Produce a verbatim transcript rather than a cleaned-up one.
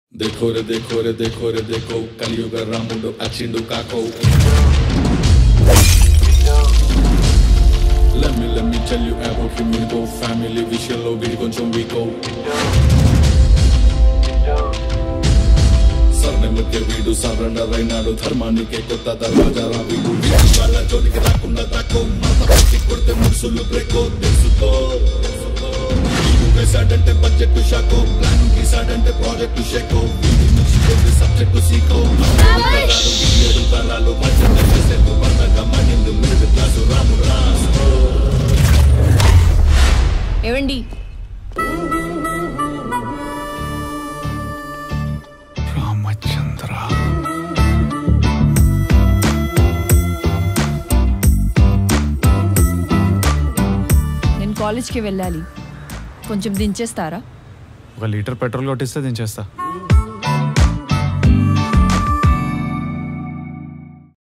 देखो रे देखो रे देखो रे देखो కలియుగ రాముడు అచ్చిండు కాకో Let me let me tell you about him we go family విషయంలో వీడి కొంచెం వీకో సర్నెముకే వీడు సరెండర్ అయినాడు ధర్మానికే కొత్త దర్వాజారా వీడు వాళ్ళ జోలికి రాకుండా దాక్కో మాట పట్టి కొడితే ముసులు బ్రేకో తెలుసుకో వేసాడంటే బడ్జెట్ షాకో ప్లాన్ గీసాడంటే ప్రాజెక్ట్ షేకో సబ్జెక్ట్ సీకో తరాలు మిడిల్ క్లాసు రాము ఏవండి రామచంద్ర నేను కాలేజ్కి వెళ్ళాలి కొంచెం దించేస్తారా ఒక లీటర్ పెట్రోల్ కొట్టిస్తే దించేస్తా